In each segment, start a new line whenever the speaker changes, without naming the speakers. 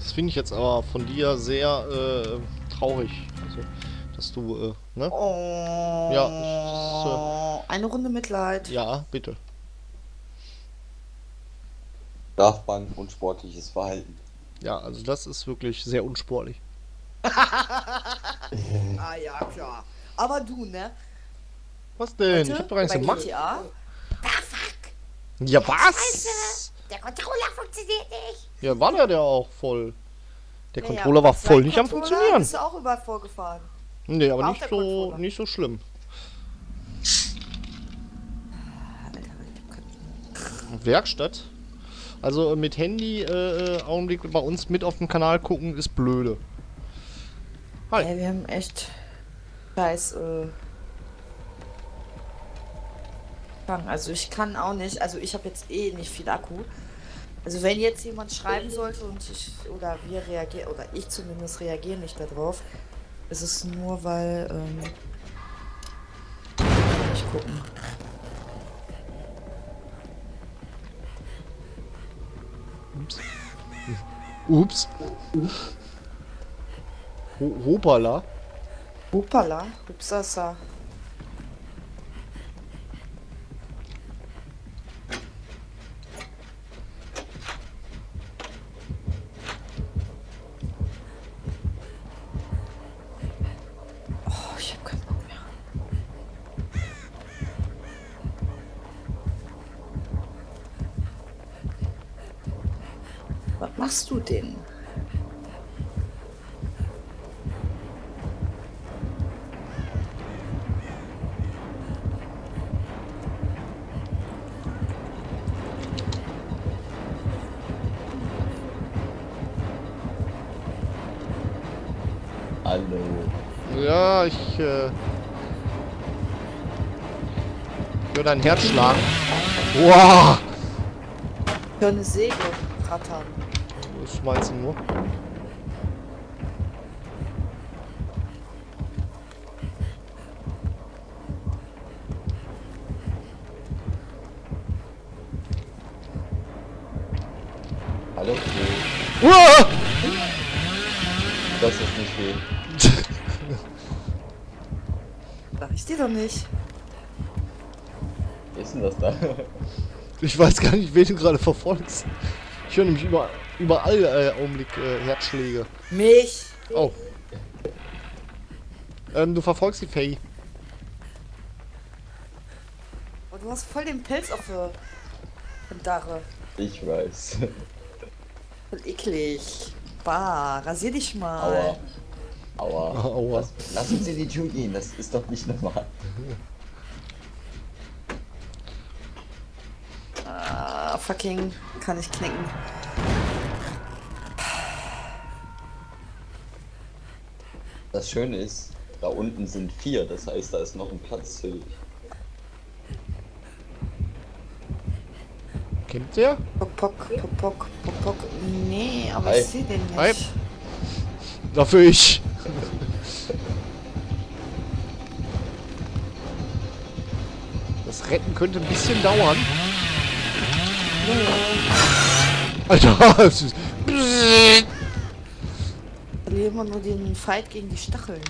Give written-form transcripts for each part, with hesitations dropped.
Das finde ich jetzt aber von dir sehr traurig. Also, dass du, ne? Ja,
Oh, eine Runde Mitleid.
ja, bitte.
Strafbank und sportliches Verhalten.
Ja, also das ist wirklich sehr unsportlich.
Ah ja, klar. Aber du, ne?
Was denn? Ich hab doch gar nichts
Bei
gemacht.
GTA?
Ah, fuck!
Ja, was?
Scheiße! Der Controller funktioniert nicht!
Ja, war der auch voll. Der
Naja,
Controller war
mit
voll
seinem
nicht am
Controller
Funktionieren.
Bist du auch überall vorgefahren.
Nee, aber
War auch
nicht
der
so,
Controller.
nicht so schlimm.
Alter, ich hab keinen-
Werkstatt. Also mit Handy Augenblick bei uns mit auf dem Kanal gucken ist blöde. Hi.
Ey, wir haben echt scheiß Fang. Also ich kann auch nicht, also ich habe jetzt eh nicht viel Akku. Also wenn jetzt jemand schreiben sollte und ich oder wir reagieren, oder ich zumindest reagiere nicht darauf, ist es nur, weil nicht gucken.
Ups. Hopala.
Hupala, hupsasa. Oh, ich hab keinen Bock mehr. Was machst du denn?
Hallo.
Ja, ich höre dein Herz schlagen. Wow.
Für eine Säge rattern.
Was meinst du nur?
Hallo?
Uah!
Das ist nicht weh.
Sag ich dir doch nicht.
Wer ist denn das da?
Ich weiß gar nicht, wen du gerade verfolgst. Ich höre nämlich überall Augenblick Herzschläge.
Mich!
Oh. Du verfolgst die Faye.
Oh, du hast voll den Pelz auf der Darre.
Ich weiß.
Voll eklig. Bah, rasier dich mal.
Aua. Aua.
Aua.
Lass uns in die Tür gehen, das ist doch nicht normal.
Ah, fucking, kann ich knicken.
Das Schöne ist, da unten sind 4, das heißt, da ist noch ein Platz für dich.
Kennt der?
Pock, pock, pock, pock, pock, pock. Nee, aber
Hi.
ich seh den nicht.
Hi. Dafür ich. Das Retten könnte ein bisschen dauern. Alter.
Ich verliere immer nur den Fight gegen die Stacheln.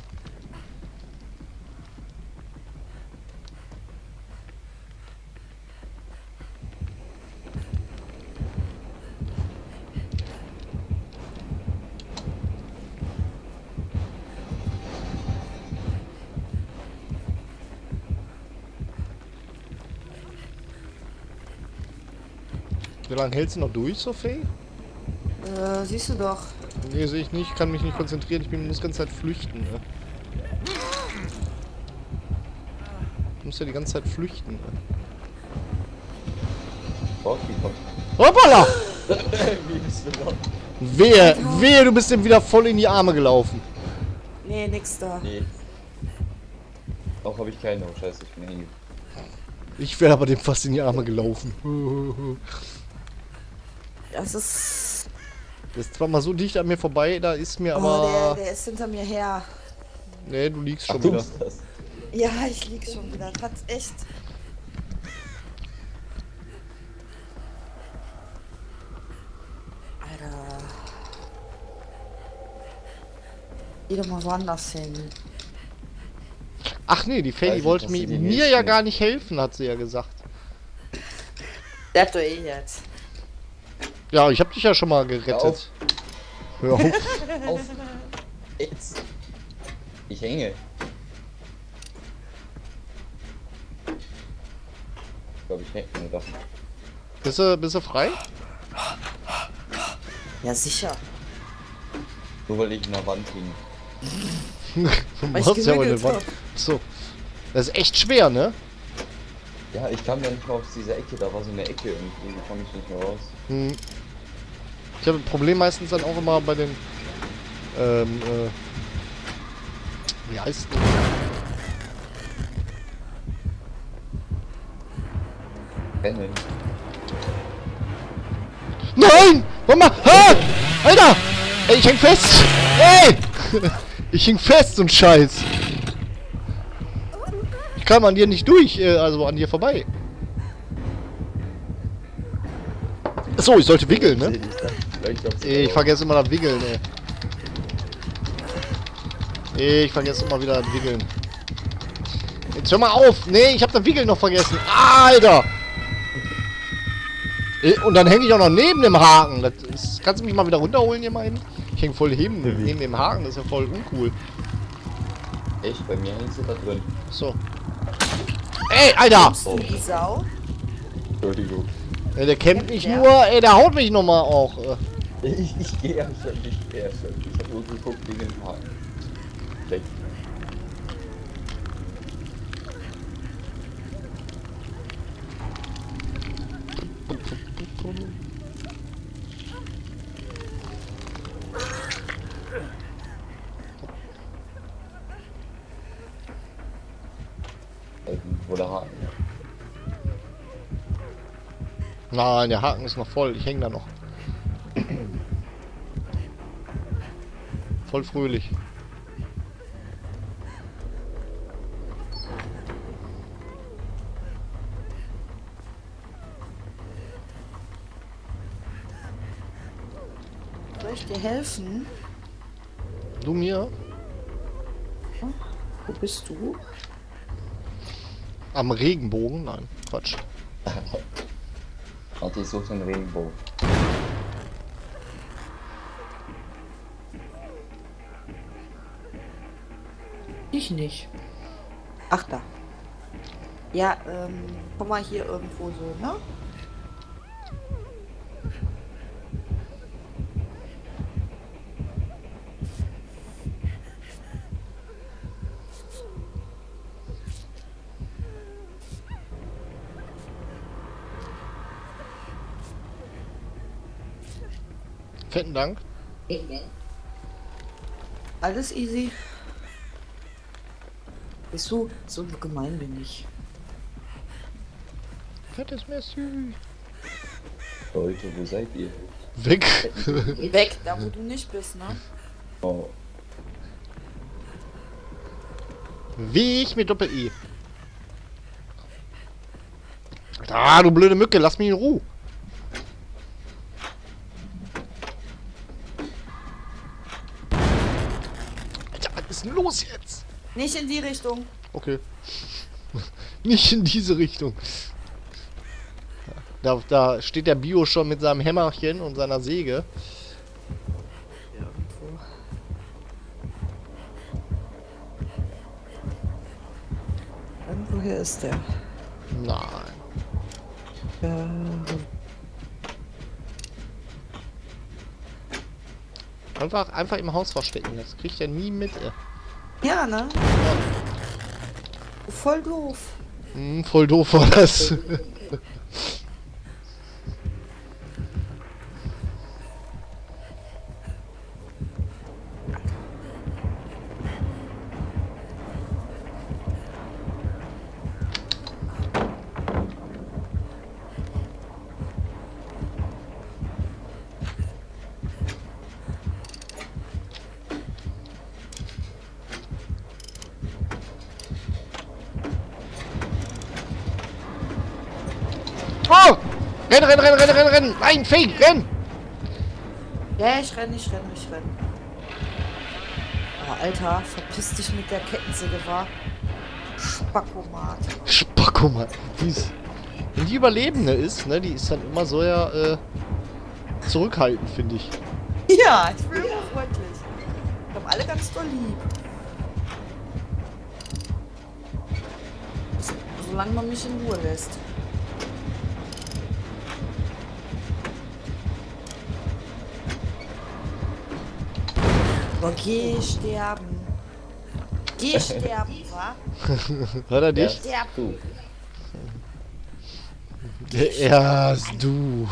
Wie lange hältst du noch durch, Sophie?
Siehst du doch.
Nee, sehe ich nicht. Kann mich nicht konzentrieren. Ich muss die ganze Zeit flüchten. Ne? Ich muss ja die ganze Zeit flüchten. Ne?
Borki kommt.
Hoppala!
Wie bist du noch?
Wehe, du bist ihm wieder voll in die Arme gelaufen.
Nee, nix da.
Nee. Auch habe ich keinen. Oh scheiße, ich bin hängen.
Ich wäre aber dem fast in die Arme gelaufen.
Das ist...
Das ist zwar mal so dicht an mir vorbei, da ist mir
Oh,
aber...
der ist hinter mir her.
Nee, du liegst
Ach,
schon
du
wieder.
bist das.
Ja, ich lieg schon wieder. Das hat echt... Alter. Geh doch mal woanders hin.
Ach nee, die
Weiß
Feli
nicht,
wollte
was sie
mir
demnächst
ja
macht.
gar nicht helfen, hat sie ja gesagt.
Der hat doch eh jetzt.
Ja, ich hab dich ja schon mal
Hör
gerettet.
auf.
Hör auf.
Auf! Jetzt! Ich hänge. Ich glaube, ich hänge doch.
Bist du frei?
Ja, sicher.
Nur weil ich in der Wand hing.
Du
Weil ich
machst ja wohl eine
gewickelt
Wand. So. Das ist echt schwer, ne?
Ja, ich kam ja nicht mal aus dieser Ecke, da war so eine Ecke irgendwie, da kam ich nicht mehr raus.
Hm. Ich habe ein Problem meistens dann auch immer bei den wie heißt das?
Rennen.
Nein! Mama! Ah! Alter! Ey, ich häng fest! Ey! Ich häng fest und Scheiß! Ich kam an dir nicht durch, also an dir vorbei. Achso, ich sollte wickeln, ne? Ich vergesse immer das Wickeln, ey. Ich vergesse immer wieder das Wickeln. Jetzt hör mal auf! Nee, ich hab das Wickeln noch vergessen. Alter! Und dann hänge ich auch noch neben dem Haken. Das ist, kannst du mich mal wieder runterholen hier mal hin? Ich hänge voll neben dem Haken, das ist ja voll uncool.
Echt? Bei mir hängst du da drin.
So. Ey, Alter!
Du die Sau.
Entschuldigung.
Ey, der kämpft nicht
der?
nur, ey, der haut mich nochmal auch.
Ich gehe ja schon, ich gehe ja schon. Ich hab nur geguckt wegen dem Haken. Weg. Wo der Haken?
Nein, der Haken ist noch voll. Ich hänge da noch. Voll fröhlich.
Soll ich dir helfen?
Du mir?
Wo bist du?
Am Regenbogen? Nein, Quatsch.
Warte, ich suche den Regenbogen.
Ich nicht. Ach da. Ja, komm mal hier irgendwo so, ne?
Fetten Dank.
Alles easy. Bist du? So gemein bin ich.
Fettes Messi.
Leute, wo seid ihr?
Weg.
Weg, da wo du nicht bist, ne?
Oh,
Weg mit Doppel-E. Ah, du blöde Mücke, lass mich in Ruhe. Alter, was ist denn los jetzt?
Nicht in die Richtung.
Okay. Nicht in diese Richtung. Da steht der Bio schon mit seinem Hämmerchen und seiner Säge.
Irgendwo. Irgendwoher ist der.
Nein. Einfach im Haus verstecken. Das kriegt er nie mit.
Ja, ne? Voll doof.
Voll doof war das. Oh! Renn! Nein, Fake, renn!
Ja, ich renn. Oh, Alter, verpiss dich mit der Kettensäge, war. Spackomat.
Spackomat. Wenn die Überlebende ist, ne, die ist dann immer so ja, zurückhaltend, finde ich.
Ja, ich bin immer freundlich. Ich hab alle ganz doll lieb. Solange man mich in Ruhe lässt. Oh, geh sterben. Geh sterben, wa?
Hört er dich?
Sterb.
Du.
Erst du.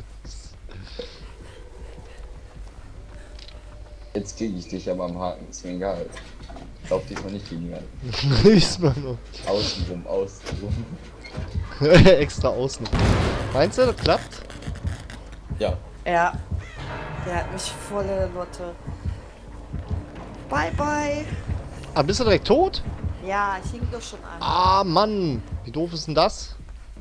Jetzt kriege ich dich aber am Haken, ist mir egal. Lauf diesmal nicht gegen mir.
Ist man noch.
Außenrum, außenrum.
Extra außen. Meinst du, das klappt?
Ja.
Ja. Der hat mich volle Lotte. Bye, bye.
Ah, bist du direkt tot?
Ja, ich hing doch schon an.
Ah, Mann. Wie doof ist denn das?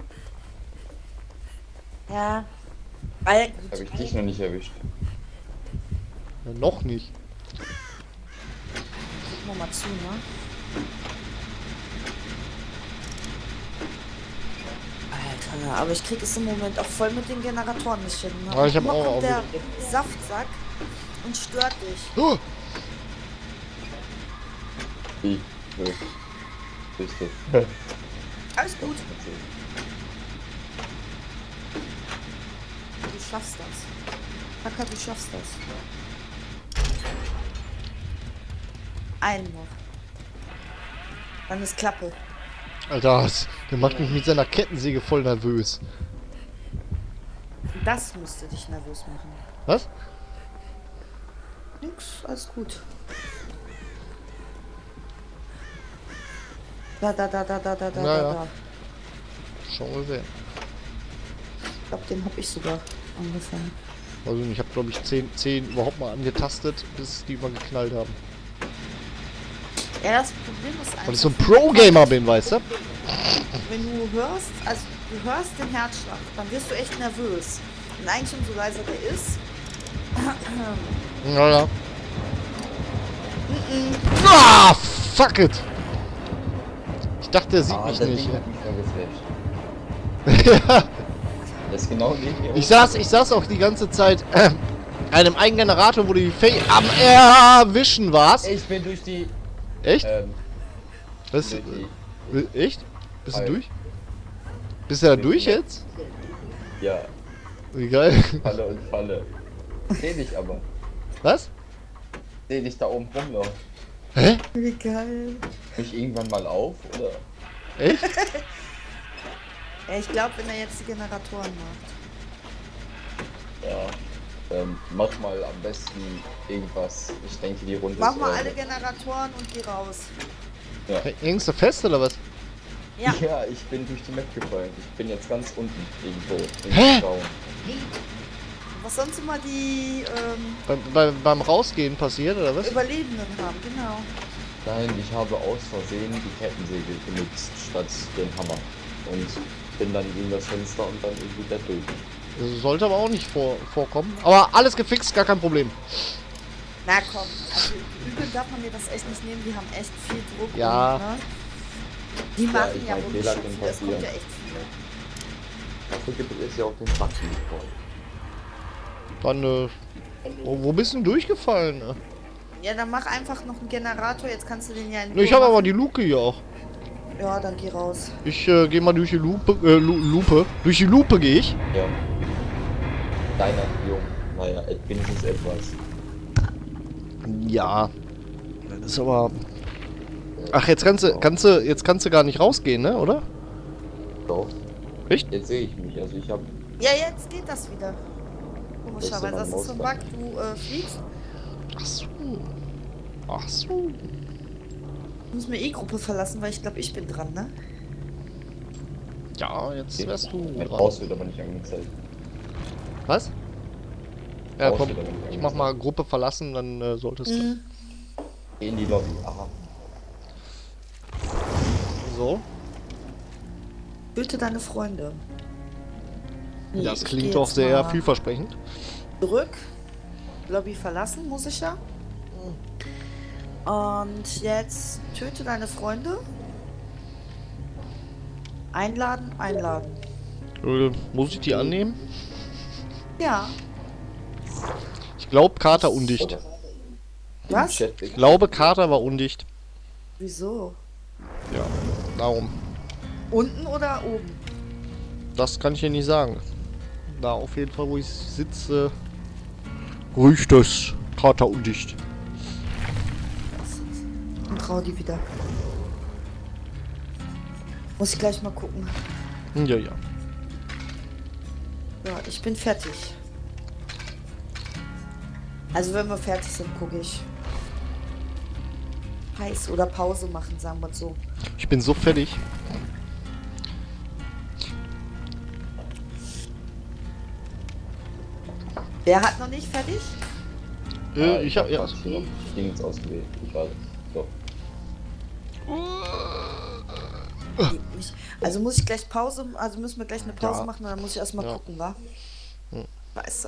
Ja. Alter,
Habe ich dich noch nicht erwischt.
Ja, noch nicht.
gucken wir mal zu, ne? Alter, aber ich krieg es im Moment auch voll mit den Generatoren nicht hin. Ne?
Ja, ich hab
Immer
auch
kommt der
wieder-
Saftsack und stört dich.
Oh,
Wie? Wo? Bist du?
Alles gut, du schaffst das. Hacker, du schaffst das. Einen noch. Dann ist Klappe.
Alter, der macht mich mit seiner Kettensäge voll nervös.
Das musste dich nervös machen.
Was?
Nix, alles gut. Da.
Ja. Schon gesehen.
Ich glaube, den habe ich sogar angefangen.
Also ich habe glaube ich 10 überhaupt mal angetastet, bis die mal geknallt haben.
Ja, das Problem ist einfach,
Weil ich so ein Pro-Gamer bin, weißt du?
wenn du hörst, also du hörst den Herzschlag, dann wirst du echt nervös. Und eigentlich umso leiser der ist.
Ja. Ah, fuck it! Ich dachte, er sieht mich
das
nicht.
Ding hat mich noch geflasht.
Ja.
Das ist genau neben mir.
Ich saß auch die ganze Zeit einem einen Generator, wo du die am Erwischen warst.
Ich bin durch die.
Echt? Was?
Durch die.
Echt? Bist du
Hi.
durch? Bist du da durch jetzt?
Ja,
Wie geil.
Falle und Falle. Seh dich aber.
Was?
Seh dich da oben rumlaufen.
Hä?
Wie geil.
Mich irgendwann mal auf, oder?
Echt?
Ja, ich glaube, wenn er jetzt die Generatoren macht.
Ja. Mach mal am besten irgendwas. Ich denke, die Runde
Mach
ist
mal
over.
alle Generatoren und geh raus.
Ja.
Hängst du fest oder was?
Ja.
Ja, ich bin durch die Map gefallen. Ich bin jetzt ganz unten irgendwo.
Hä?
Im Raum.
Was sonst immer die
Beim Rausgehen passiert oder was?
Überlebenden haben, genau.
Nein, ich habe aus Versehen die Kettensäge benutzt statt den Hammer. Und bin dann gegen das Fenster und dann irgendwie da durch.
Das sollte aber auch nicht vorkommen. Aber alles gefixt, gar kein Problem.
Na komm, also übel darf man dir das echt nicht nehmen, die haben echt viel Druck.
Ja.
Und, ne? Die machen
ich
ja
mein,
wohl
Fehler
schon
können
viel, es kommt
passieren.
ja echt viel.
Dafür gibt es ja auch den Button voll.
Dann, wo bist du denn durchgefallen? Ne?
Ja, dann mach einfach noch einen Generator, jetzt kannst du den ja in
Ich
Ruhe
habe aber
machen.
die Luke hier auch.
Ja, dann geh raus.
Ich gehe mal durch die Lupe. Durch die Lupe gehe ich.
Ja. Deiner Jung. Naja, wenigstens etwas.
Ja. Das ist aber. Ach, jetzt kannst du gar nicht rausgehen, ne? Oder?
Doch.
Echt?
Jetzt sehe ich mich. Also ich habe.
Ja, jetzt geht das wieder. Komischerweise, das ist so ein Bug, du fliegst.
Ach so. Ach so.
Ich muss mir E-Gruppe verlassen, weil ich glaube, ich bin dran, ne?
Ja, jetzt wärst du
Mein
dran.
Haus wird aber nicht angezeigt.
Was? Ja,
Haus
komm.
wird aber nicht
Ich
angezeigt.
mach mal Gruppe verlassen, dann solltest du.
Geh in die Lobby. Aha.
So.
Töte deine Freunde. Nee,
Das
ich
klingt
geh
doch
jetzt
sehr
mal
vielversprechend.
Zurück. Lobby verlassen muss ich ja. Und jetzt töte deine Freunde. Einladen, einladen.
Muss ich die annehmen?
Ja.
Ich glaube, Kater undicht.
Was?
Ich glaube, Kater war undicht.
Wieso?
Ja, darum.
Unten oder oben?
Das kann ich dir nicht sagen. Da auf jeden Fall, wo ich sitze, riecht es Kater undicht.
Und trau die wieder. Muss ich gleich mal gucken.
Ja, ja.
Ja, ich bin fertig. Also wenn wir fertig sind, gucke ich. Heiß oder Pause machen, sagen wir so.
Ich bin so fertig.
Wer hat noch nicht fertig?
Ich hab ja.
fast schon Dings ausgewählt. Ich weiß. So.
Also muss ich gleich Pause, also müssen wir gleich eine Pause
Ja.
machen, dann muss ich erstmal
Ja.
gucken, wa?
Hm.
Weißt du.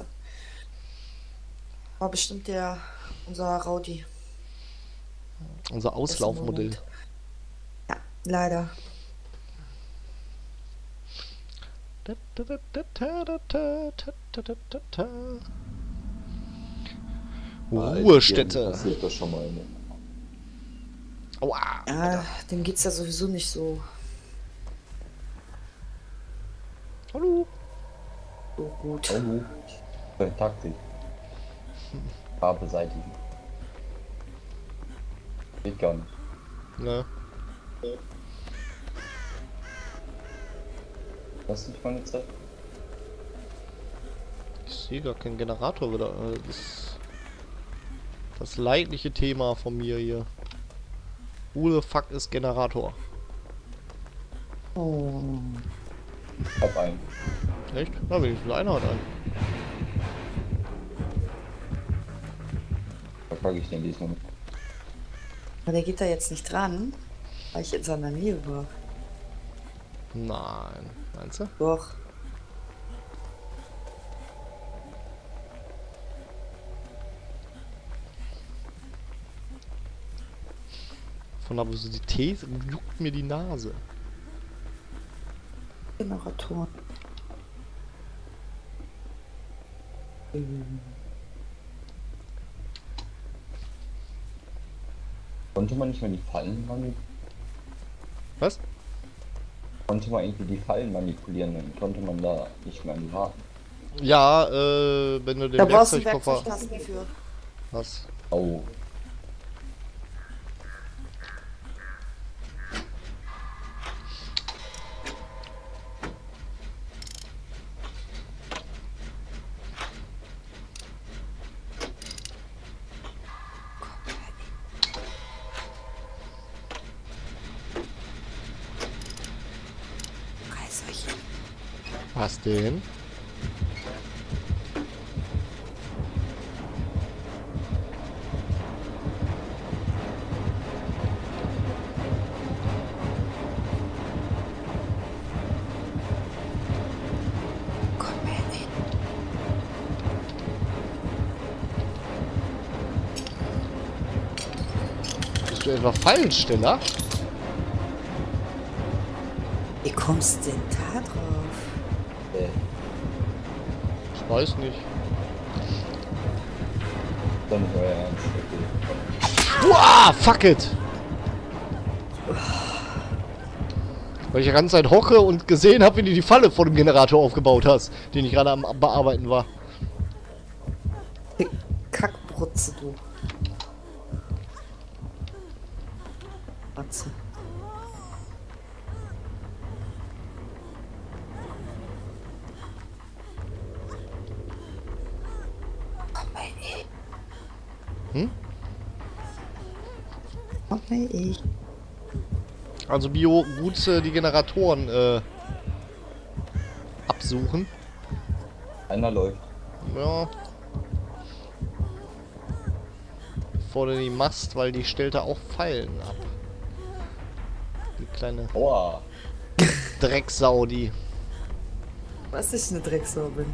War bestimmt unser Rowdy.
Unser Auslaufmodell.
Ja, leider.
Ruhestätte.
Passiert das schon mal. Ne?
Aua.
Ja, dem geht's ja sowieso nicht so
Hallo.
gut.
Hallo. Taktik. Bar beseitigen. Geht gar nicht.
Ne.
Hast du nicht mal eine Zeit?
Ich sehe gar keinen Generator wieder. Das leidliche Thema von mir hier. Who the fuck ist Generator?
Oh.
Ich hab einen.
Echt? Na, wenigstens einer hat einen.
Da packe ich den diesmal mit.
Aber der geht da jetzt nicht dran, weil ich in seiner Nähe war.
Nein. Meinst du?
Doch.
Von Nervosität juckt mir die Nase.
Generatoren.
Konnte man nicht mal die Fallen manipulieren?
Was?
Konnte man irgendwie die Fallen manipulieren? Dann konnte man da nicht mehr warten.
Ja, wenn du den
Da brauchst du einen
Werkzeugkoffer
Werkzeugkasten für.
hast.
Oh.
Reißerchen.
Was denn?
Komm her hin.
Bist du etwa Fallensteller?
Wie kommst du denn da drauf?
Ich weiß nicht.
Dann euer Ernst. Okay.
Uah, fuck it! Weil ich die ganze Zeit hocke und gesehen habe, wie du die Falle vor dem Generator aufgebaut hast, den ich gerade am Bearbeiten war.
Die Kackbrutze, du. Batze. Komm mal ich.
Hm?
Komm mal ich.
Also Bio, gut die Generatoren absuchen.
Einer läuft.
Ja. Bevor du die machst, weil die stellt da auch Pfeilen ab. Die kleine
Aua.
Drecksau, die.
Was ich eine Drecksau bin.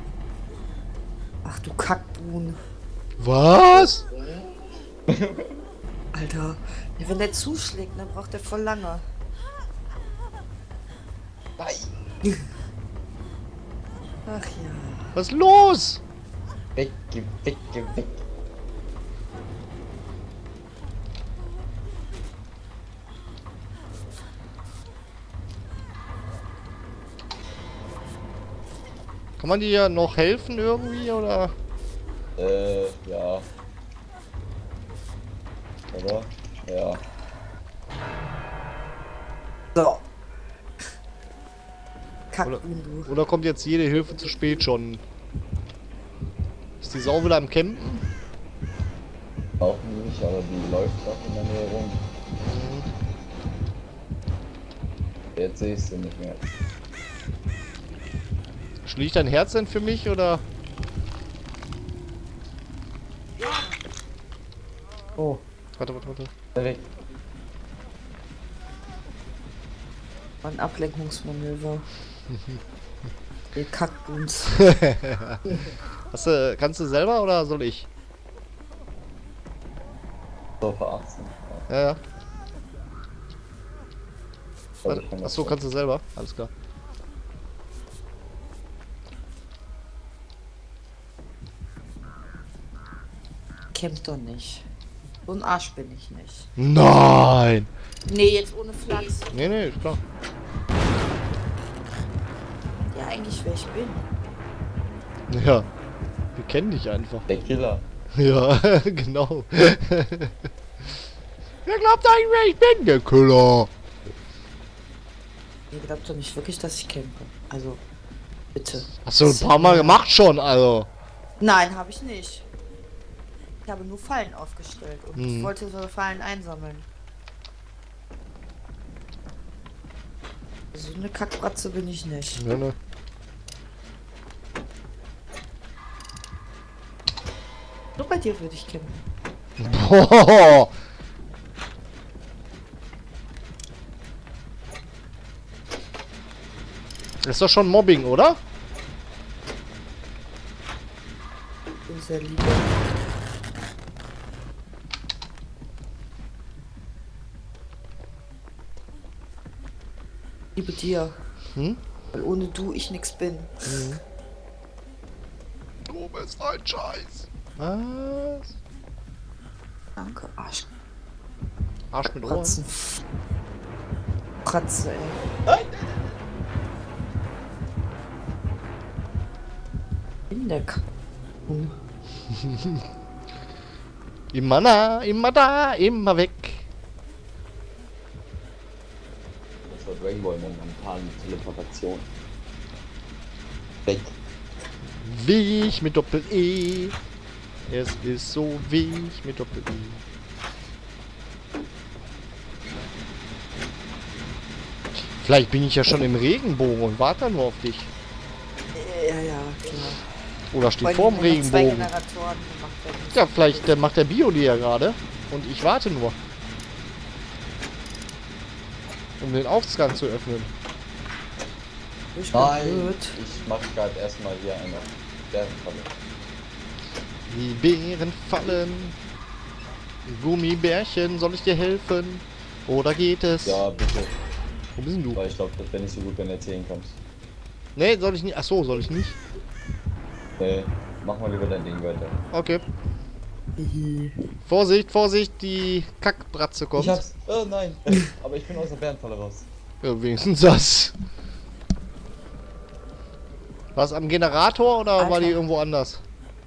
Ach du Kackbuhn.
Was?
Alter. Ja, wenn der zuschlägt, dann braucht der voll lange.
Nein!
Ach ja.
Was ist los?
Weg, geh weg, geh weg.
Kann man dir ja noch helfen irgendwie, oder?
Ja. Oder? Ja.
So. Kackbundu.
Oder kommt jetzt jede Hilfe zu spät schon? Ist die Sau wieder am Campen?
Auch nicht, aber die läuft auch in der Nähe rum. Jetzt sehe ich sie nicht mehr.
Schlägt dein Herz denn für mich, oder?
Oh,
Warte.
weg.
Ein Ablenkungsmanöver. Ihr kackt uns.
Kannst du selber oder soll ich?
So verarzten.
Ja.
Also ich kann das
Achso, kannst du selber? Alles klar.
Kämpft doch nicht. So ein Arsch bin ich nicht.
Nein!
Nee, jetzt ohne Flachs.
Nee, ist klar.
Ja, eigentlich wer ich bin.
Ja. Wir kennen dich einfach.
Der Killer.
Ja, genau. Wer glaubt eigentlich, wer ich bin? Der Killer.
Ihr glaubt doch nicht wirklich, dass ich kämpfe. Also, bitte.
Hast du ein paar Mal gemacht schon, also.
Nein, habe ich nicht. Ich habe nur Fallen aufgestellt und ich
Mhm.
wollte so Fallen einsammeln. So eine Kackbratze bin ich nicht.
Ne.
Nur bei dir würde ich kämpfen.
Boah. Das ist doch schon Mobbing, oder?
Bin sehr lieb. Liebe dir.
Hm?
Weil ohne du ich nix bin.
Du bist ein Scheiß. Was?
Danke, Arsch.
Arsch mit Ohren.
Pratzen. Pratze, ey. In der K.
Immer nah, immer da, immer weg.
Das war Dragon Ball momentan Teleportation. Weg.
Weg mit Doppel-E. Es ist so Weg mit Doppel-E. Vielleicht bin ich ja schon im Regenbogen und warte nur auf dich.
Ja, klar.
Oder steht
Vor
vorm
allem, wenn man zwei
Regenbogen.
Generatoren gemacht werden.
Ja, vielleicht macht der Bio die ja gerade. Und ich warte nur. Um den Aufgang zu öffnen.
Ich bin
Nein,
blöd.
ich mach gerade erstmal hier eine Bärenfalle.
Die Bären fallen. Gummibärchen, soll ich dir helfen? Oder geht es?
Ja, bitte.
Wo bist denn du?
Weil ich glaube, das wäre nicht so gut, wenn du erzählen kannst.
Nee, soll ich nicht. Achso, soll ich nicht?
Nee, mach mal lieber dein Ding weiter.
Okay. Vorsicht, Vorsicht, die Kackbratze kommt.
Ich hab's. Oh nein. Aber ich bin aus der Bärenfalle raus.
Ja, wenigstens das. War es am Generator oder war
Alter.
die irgendwo anders?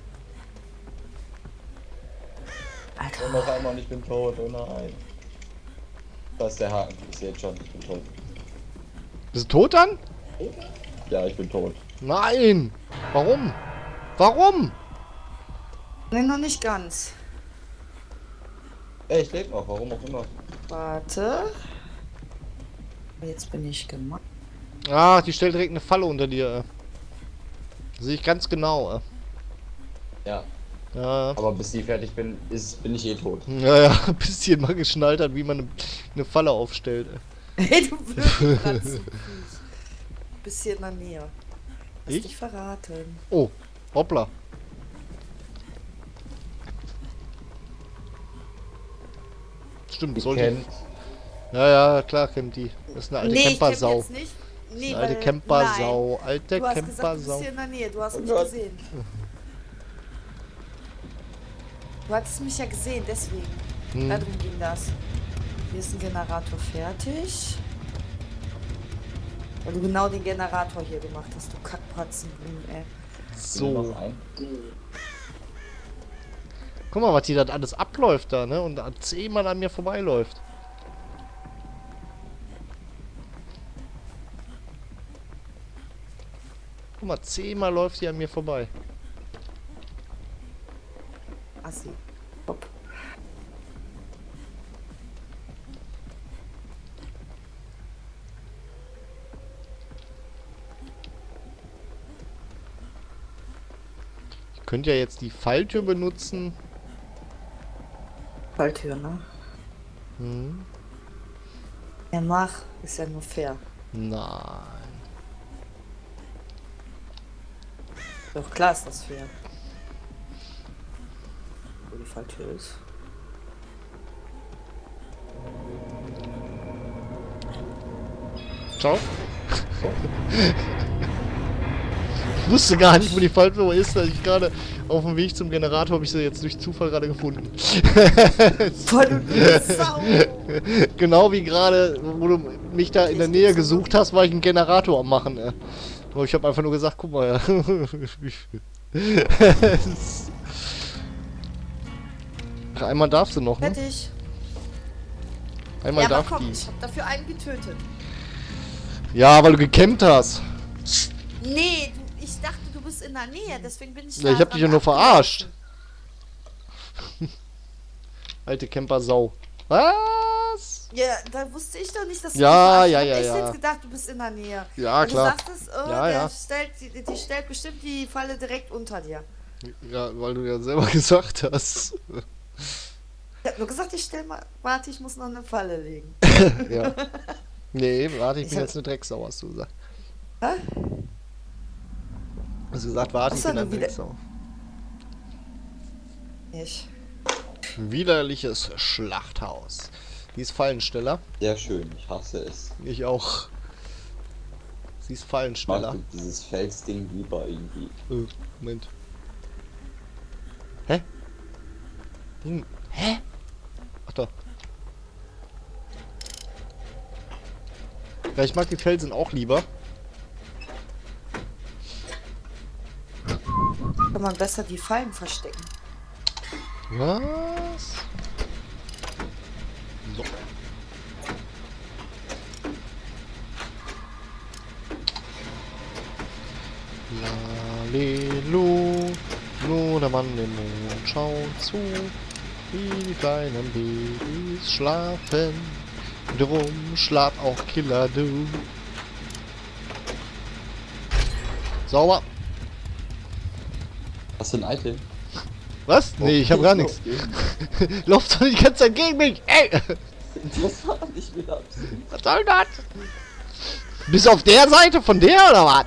Alter.
Und noch einmal und ich bin tot. Oh nein. Da ist der Haken. Ich sehe jetzt schon, ich bin tot.
Bist du tot dann?
Ja, ich bin tot.
Nein! Warum? Warum?
Nee, noch nicht ganz.
Ey, ich lebe noch, warum auch immer.
Warte. Jetzt bin ich gemacht.
Ah, die stellt direkt eine Falle unter dir. Sehe ich ganz genau.
Ja,
Ja,
aber bis die fertig bin, bin ich eh tot.
ja, bis die mal geschnallt hat, wie man eine Falle aufstellt.
Hey, du blöde Pratzenfuß. Bist hier in der Nähe. Lass
Ich?
dich verraten.
Oh, hoppla. Stimmt,
Die
sollte.
kennt.
Ja, ja, klar kennt die. Das ist eine alte
Nee, ich kenn
Campersau.
jetzt nicht. Nee,
Alte
weil-
Campersau.
nein.
Alte
Du hast gesagt, du bist
Campersau.
hier in der Nähe. Du hast
Oh
mich
Gott.
gesehen. Du hattest mich ja gesehen, deswegen.
Hm.
Darum ging das. Hier ist ein Generator fertig. Weil du genau den Generator hier gemacht hast, du Kackpratzenblumen, ey.
So.
So. Guck mal, was hier das alles abläuft da, ne? Und da 10-mal an mir vorbeiläuft. Guck mal, 10-mal läuft sie an mir vorbei.
Assi. Hopp.
Ich könnte ja jetzt die Falltür benutzen.
Falltür, ne?
Hm.
Ja, mach. Ist ja nur fair.
Nein.
Doch klar ist das fair. Wo die Falltür ist.
Ciao. Ich wusste gar nicht, wo die Falltür ist, dass ich gerade auf dem Weg zum Generator habe ich sie jetzt durch Zufall gerade gefunden.
Voll du Sau!
Genau wie gerade, wo du mich da in der Nähe gesucht hast, war ich einen Generator am machen. Aber ich habe einfach nur gesagt, guck mal. Ach, einmal darf sie noch, ne?
Fertig.
Einmal
Ja, aber
darf
komm,
die.
ich hab dafür einen getötet.
Ja, weil du gecampt hast.
Nee, ich dachte, du bist in der Nähe, deswegen bin ich
Ja, ich hab dich ja nur verarscht. Alte Camper-Sau. Was?
Ja, da wusste ich doch nicht, dass du
Ja,
mich
ja,
verarscht.
ja,
Ich
ja.
hab echt jetzt gedacht, du bist in der Nähe.
Ja,
Und
klar.
Du sagtest, oh,
Ja,
der
ja.
die stellt bestimmt die Falle direkt unter dir.
Ja, weil du ja selber gesagt hast.
Ich hab nur gesagt, warte, ich muss noch eine Falle legen.
Ja. Nee, warte, ich
Ich
bin
hab-
jetzt eine Drecksau, hast du gesagt.
Hä?
Hast du gesagt, warte, ich
Ach so,
bin eine
nur wieder-
Drecksau.
Ich.
Widerliches Schlachthaus. Die ist Fallensteller.
Sehr schön, ich hasse es.
Ich auch. Sie ist
Ich
Fallensteller.
mag dieses Felsding lieber irgendwie.
Moment. Hä? Hä? Ach da. Ja, ich mag die Felsen auch lieber.
Kann man besser die Fallen verstecken.
Was? So. Lalelu, nur der Mann im Mond schaut zu, wie die kleinen Babys schlafen. Drum schlaf auch Killer, du. Sauber.
Hast du ein Item?
Was? Nee, ich hab gar nichts. Lauf doch die ganze Zeit gegen mich. Ey!
Das war nicht mit Absicht.
Was soll das? Bis auf der Seite von der oder was?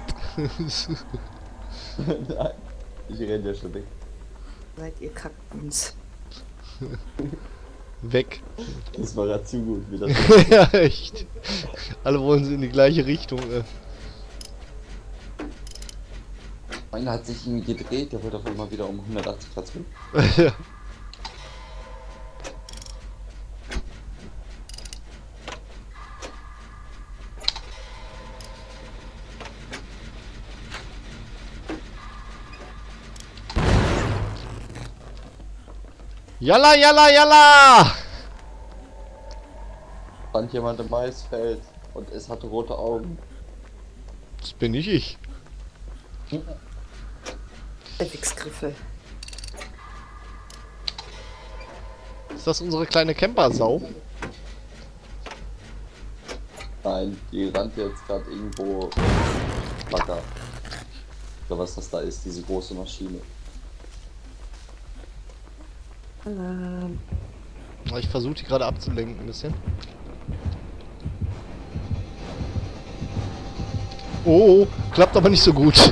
Nein, ich renn ja schon weg.
Seid ihr Kackbuns.
Weg.
Das war ja zu gut wieder.
Ja, echt. Alle wollen sie in die gleiche Richtung.
Einer hat sich irgendwie gedreht, der wollte auf einmal wieder um 180 Grad zurück.
Ja. Jalla, jalla, jalla!
Stand jemand im Maisfeld und es hatte rote Augen.
Das bin nicht ich.
Der Wichsgriffel.
Ist das unsere kleine Campersau?
Nein, die rannt jetzt gerade irgendwo Bagger. Oder was das da ist, diese große Maschine.
Ich versuche die gerade abzulenken ein bisschen. Oh, klappt aber nicht so gut.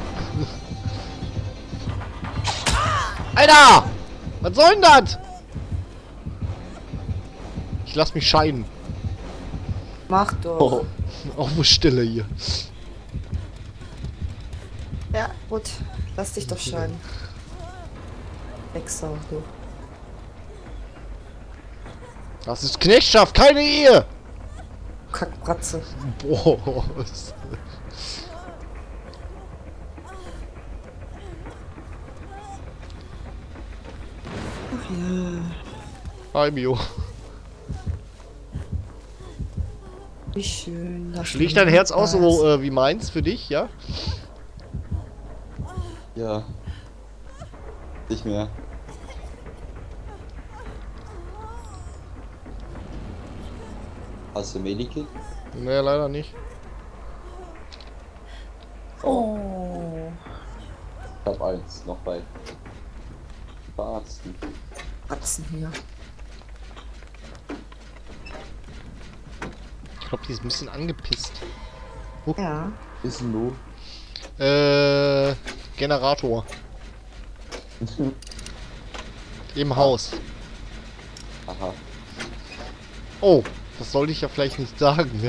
Alter! Was soll denn das? Ich lass mich scheiden.
Mach doch.
Oh.
Auf Stille hier.
Ja, gut. Lass dich doch scheiden. Wechsel, du.
Das ist Knechtschaft, keine Ehe!
Kackbratze.
Boah.
Ach ja.
Hi, Bio.
Wie schön. Das
Schlägt dein Herz auch so wie meins für dich, ja?
Ja. Nicht mehr. Hast du Medikit?
Nee, leider nicht.
Oh.
Ich hab eins, noch bei Verarzten.
Bratzen hier.
Ich glaube, die ist ein bisschen angepisst.
Ja.
Wissen du?
Generator. Im Haus.
Aha.
Oh, das sollte ich ja vielleicht nicht sagen, ne?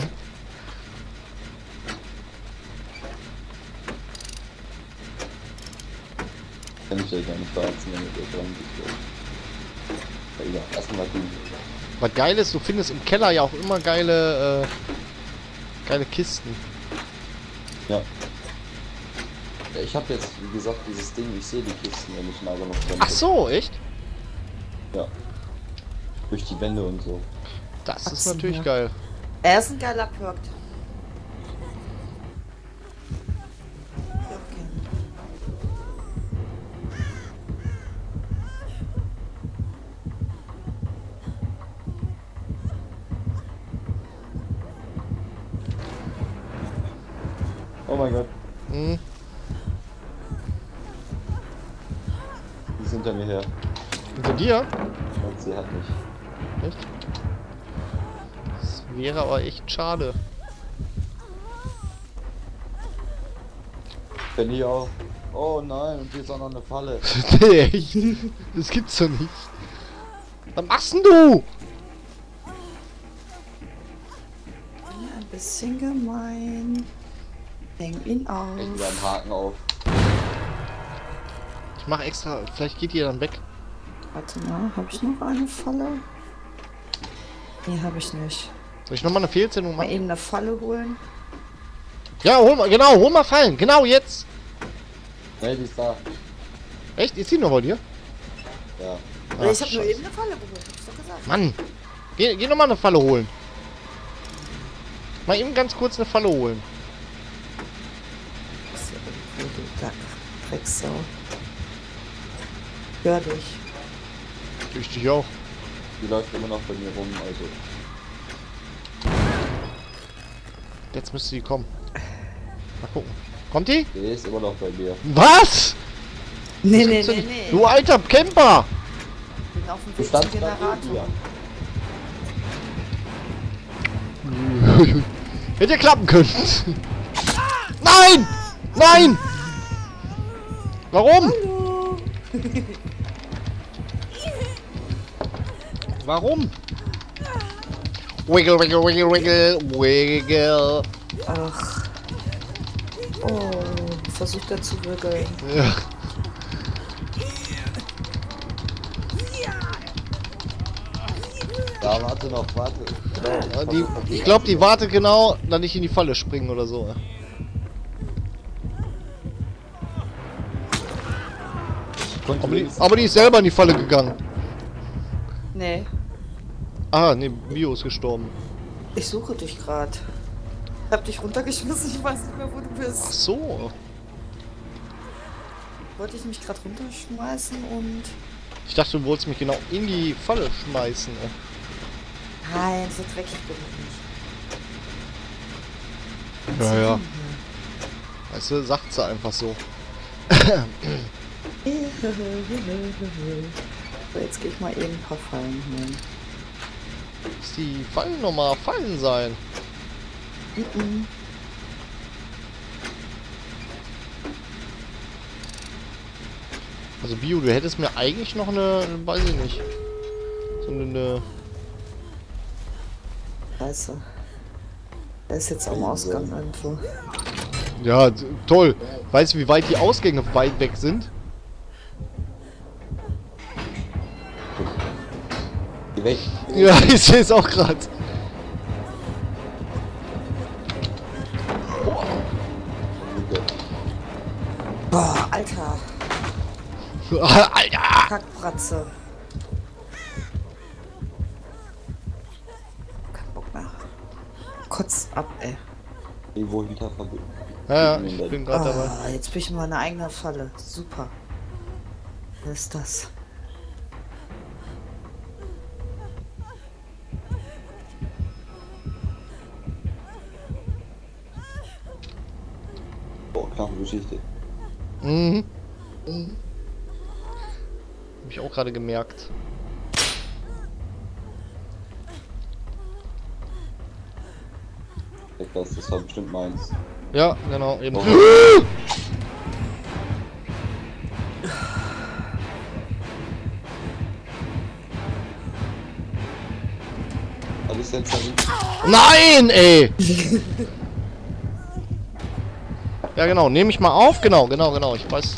Kenn ich ja gar nicht Verarzten, wenn ihr dran geht. Ja, egal. Erstmal du.
Was geil ist, du findest im Keller ja auch immer geile Kisten.
Ja. Ja, ich habe jetzt, wie gesagt, dieses Ding, ich sehe die Kisten, wenn ich aber noch drin
Ach so, echt?
Ja. Durch die Wände und so.
Das ist
Atzen,
natürlich
ja.
geil.
Er ist ein geiler Perk.
Oh mein Gott,
Hm.
die sind hinter mir her.
Hinter dir?
Und sie hat mich.
Echt? Das wäre aber echt schade.
Wenn die auch. Oh nein, und hier ist auch noch eine Falle.
Nee, echt? Das gibt's doch nicht. Was machst denn du?
Ein bisschen gemein. Häng ihn auf.
Hängen wir am Haken auf.
Ich mach extra, vielleicht geht ihr dann weg.
Warte mal, habe ich noch eine Falle? Nee, habe ich nicht.
Soll ich nochmal eine Fehlzählung
Mal
machen?
eben eine Falle holen.
Ja, hol mal, genau, hol mal Fallen. Genau jetzt.
Ne, die ist da.
Echt? Ist sie noch bei dir?
Ja.
Ach,
Ich habe nur
Scheiße.
eben eine Falle geholt, hab ich doch gesagt.
Mann. Geh nochmal eine Falle holen. Mal eben ganz kurz eine Falle holen.
Das ist ja irgendwo, du Drecksau. Hör dich.
Ich dich auch.
Die läuft immer noch bei mir rum, also.
Jetzt müsste sie kommen. Mal gucken. Kommt die?
Die ist immer noch bei mir.
Was?
Nee, nee,
Gibt's doch
nee,
nicht.
nee.
Du alter Camper!
Ich bin auf dem
Du
Weg zum
standst gerade neben
Generator.
mir.
Hätte ja klappen können. Nein! Nein! Warum?
Hallo.
Warum? Wiggle, wiggle, wiggle, wiggle, wiggle.
Ach. Oh, versucht er zu wiggeln.
Ja.
Ja, warte noch, warte. Genau,
Ich glaube, die wartet genau, dann nicht in die Falle springen oder so. Aber die ist selber in die Falle gegangen.
Nee,
Ah, ne, Bio ist gestorben.
ich suche dich gerade. Ich hab dich runtergeschmissen, ich weiß nicht mehr, wo du
Ach
bist.
so.
Wollte ich mich gerade runterschmeißen und...
Ich dachte, du wolltest mich genau in die Falle schmeißen.
Nein, so dreckig bin ich nicht.
Ja, ja. Weißt du, sagt sie einfach so.
So, jetzt gehe ich mal eben ein paar Fallen holen.
Ist die Fallennummer Fallen sein?
Mhm.
Also Bio, du hättest mir eigentlich noch eine, weiß ich nicht, so eine
Scheiße. Der ist jetzt am Ausgang irgendwo.
Ja, toll. Weißt du, wie weit die Ausgänge weit weg sind?
Geh weg.
Ja, ich sehe es auch gerade.
Boah, Alter.
Alter!
Kackbratze. Kein Bock mehr. Kotz ab, ey.
Irgendwo hinter verbunden.
Ja, ich bin gerade dabei.
Ah, jetzt bin ich in meiner eigenen Falle. Super. Was ist das?
Boah, knappe Geschichte.
Mhm. Hab ich auch gerade gemerkt.
Das war bestimmt meins.
Ja, genau, eben.
Oh. Alles jetzt
Nein, ey! Ja, genau, nehme ich mal auf. Genau, ich weiß.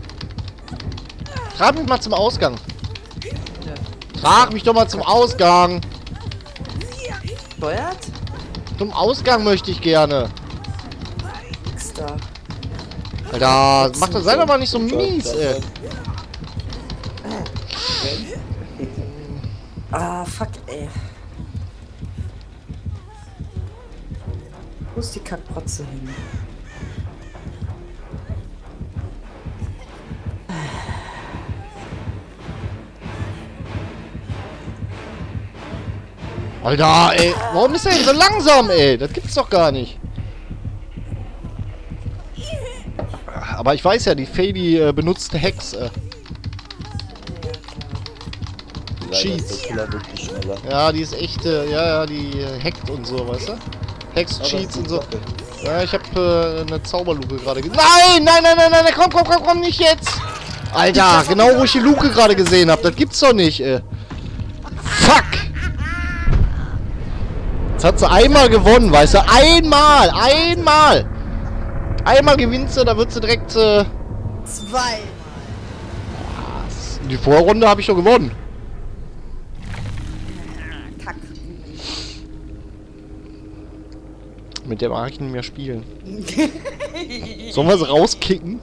Trag mich mal zum Ausgang. Trag mich doch mal zum Ausgang.
Steuert?
Zum Ausgang möchte ich gerne.
Nix da.
Alter, mach das, sei doch mal nicht so mies, ey.
Ah, fuck, ey. Wo ist die Kackprotze hin?
Alter, ey, warum ist er denn so langsam, ey? Das gibt's doch gar nicht. Aber ich weiß ja, die Fady benutzt Hacks. Cheats.
Wirklich schneller.
Ja, die ist echt, ja, die hackt und so, weißt du? Hacks, Cheats und so. Ja, ich hab eine Zauberluke gerade gesehen. Nein, komm, nicht jetzt! Alter, genau wo ich die Luke gerade gesehen hab. Das gibt's doch nicht, ey. Fuck! Jetzt hat sie einmal gewonnen, weißt du? Einmal! Einmal gewinnst du, da wird sie direkt,
Zwei.
Die Vorrunde habe ich doch gewonnen.
Kack.
Mit der mag ich nicht mehr spielen. Sollen wir sie rauskicken?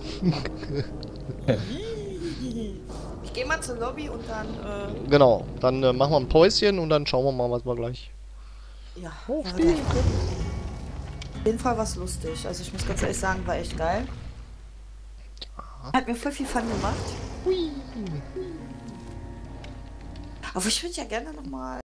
Ich geh mal zur Lobby und dann,
Genau, dann machen wir ein Päuschen und dann schauen wir mal, was wir gleich.
ja.
Hochspielen.
Auf jeden Fall was lustig. Also ich muss ganz ehrlich sagen, war echt geil. Hat mir voll viel Fun gemacht.
Hui.
Aber ich würde ja gerne nochmal